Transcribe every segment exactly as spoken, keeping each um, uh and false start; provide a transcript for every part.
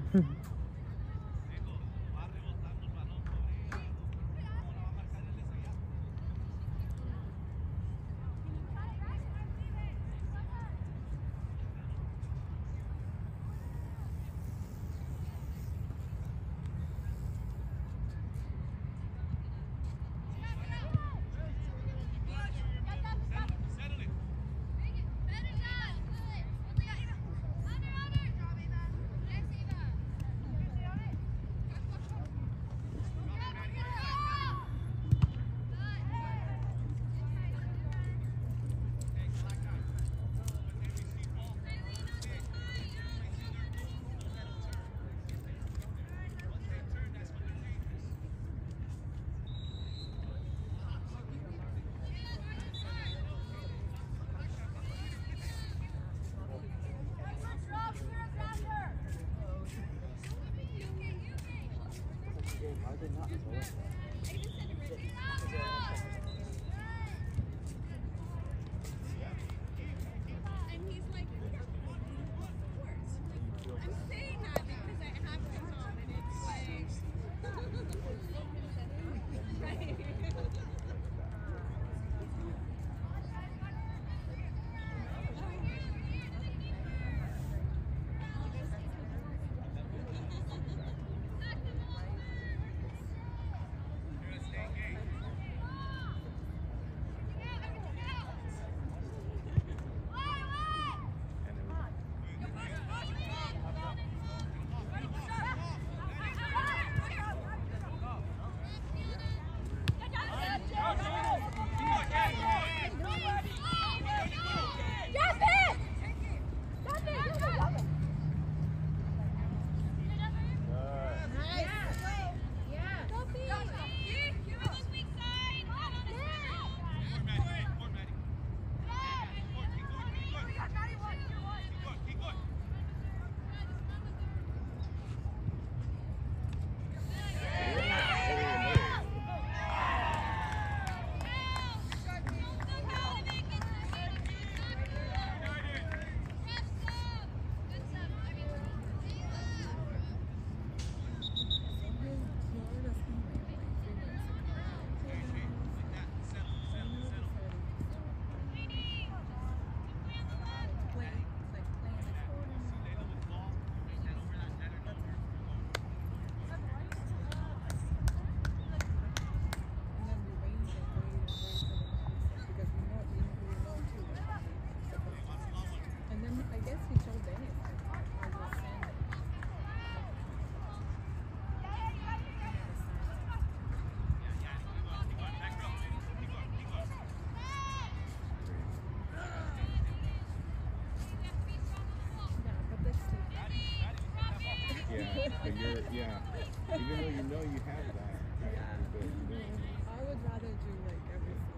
But you're, yeah, even though you know you have that, yeah. but you don't. I would rather do like everything.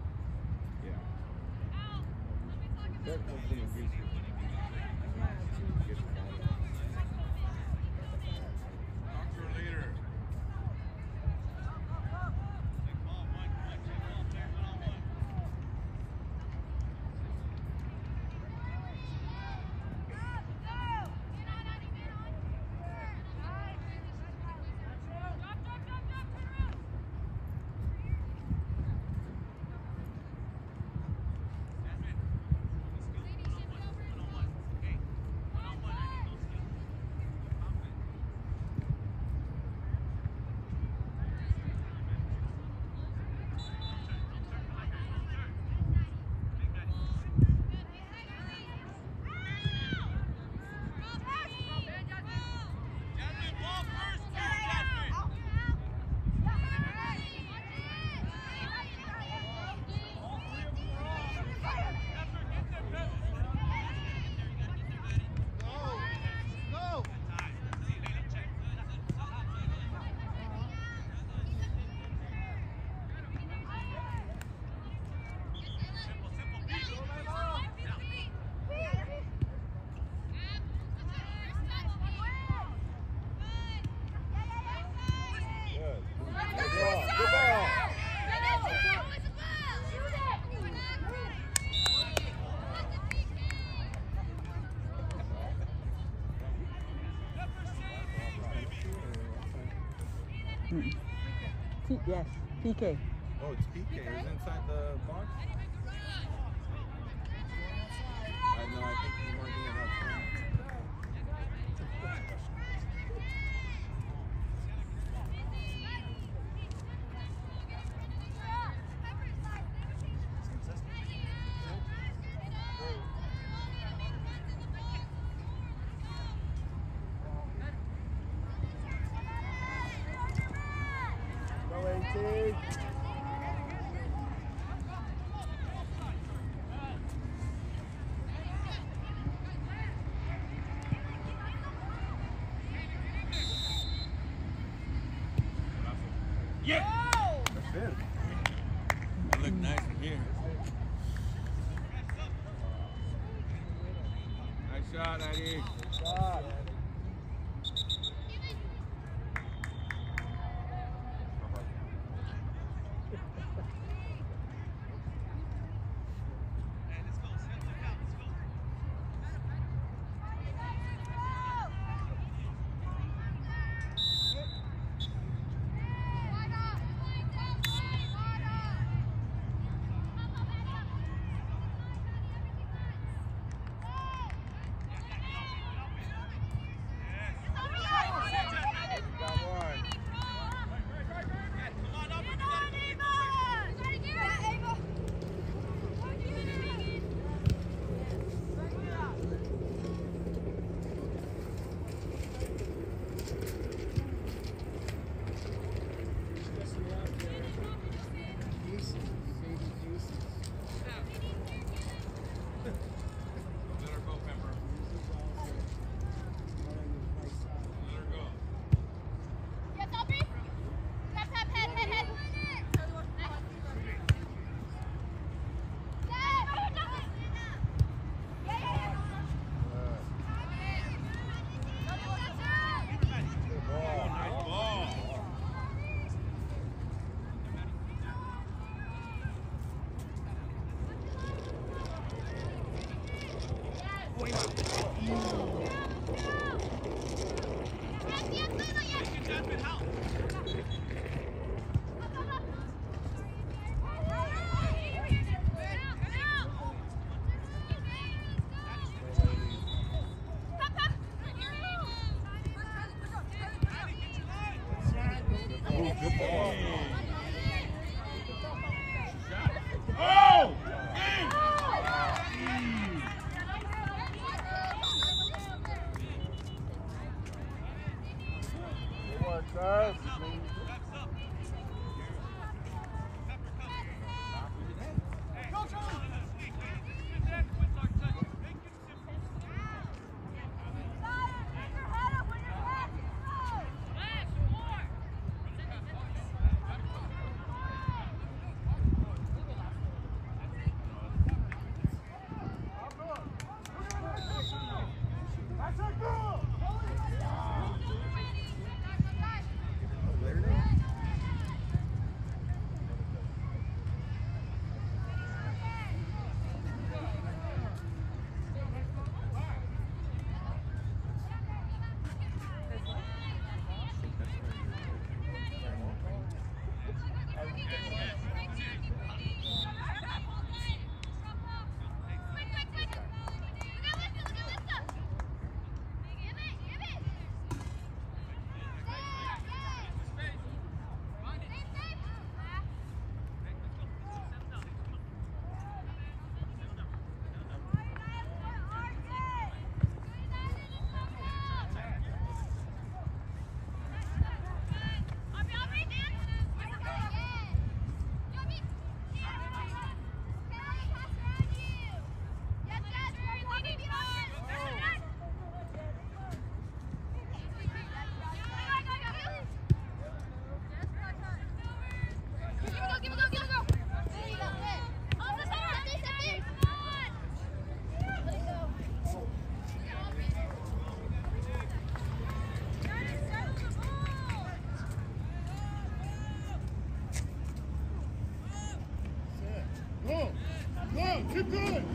Yeah. That hopefully gives you. Yeah, to Get Talk to her later. Yes, P K. Oh, it's P K. Is it inside the box? I know, I think he's marking it outside. Go eighteen. Yeah! That's it. You look nice from here. Nice shot, Eddie. Shot. Good ball. Oh! Good work, guys. Go! Go! Keep going!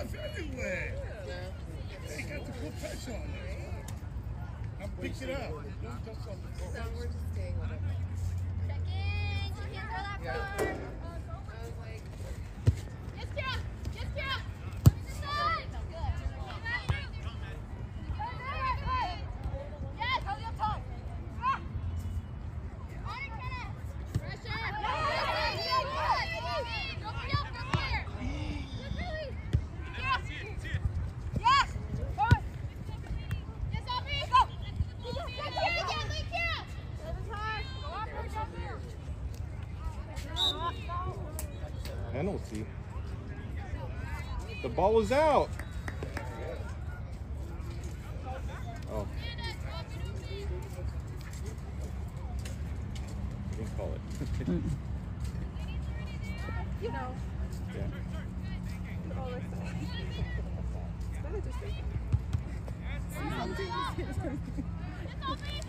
stuff everywhere. They got to put pressure on it. And pick it up. Don't touch on the ball. So we're just staying with it. Check in. She can't throw that far. I was like, Yes, Kira. Yes, Kira. This side. Good. Yes, hold your tongue. Ah. Pressure. Go for you. Go clear. Yes. Yes. Forward. Yes, Aubrey. Go. Yes, Kira. Yes, Lee, Kira. This is hard. Go up here. Go here. Penalty. The ball was out. Oh. You can call it. you know, Yeah. all like that. It's better to say. See something.